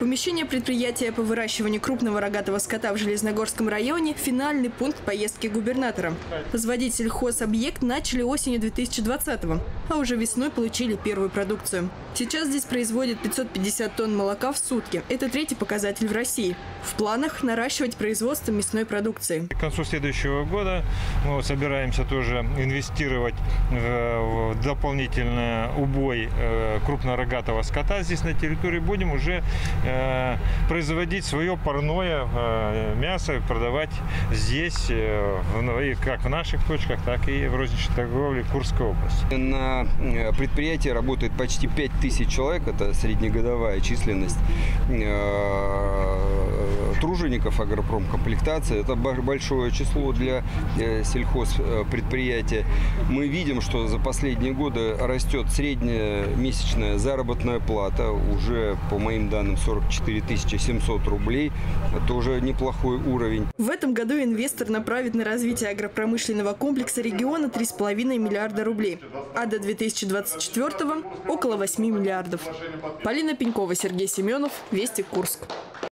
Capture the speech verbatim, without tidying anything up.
Помещение предприятия по выращиванию крупного рогатого скота в Железногорском районе – финальный пункт поездки губернатора. Возводить сельхозобъект начали осенью две тысячи двадцатого, а уже весной получили первую продукцию. Сейчас здесь производят пятьсот пятьдесят тонн молока в сутки. Это третий показатель в России. В планах наращивать производство мясной продукции. К концу следующего года мы вот собираемся тоже инвестировать в дополнительный убой крупнорогатого скота здесь на территории. Будем уже производить свое парное мясо, продавать здесь, как в наших точках, так и в розничной торговле Курской области. На предприятии работает почти пять тысяч человек, это среднегодовая численность тружеников агропромкомплектации. Это большое число для сельхозпредприятия. Мы видим, что за последние годы растет средняя месячная заработная плата, уже по моим данным сорок четыре тысячи семьсот рублей. Это уже неплохой уровень. В этом году инвестор направит на развитие агропромышленного комплекса региона три с половиной миллиарда рублей, а до две тысячи двадцать четвёртого – около восьми миллиардов. Полина Пенькова, Сергей Семенов, Вести, Курск.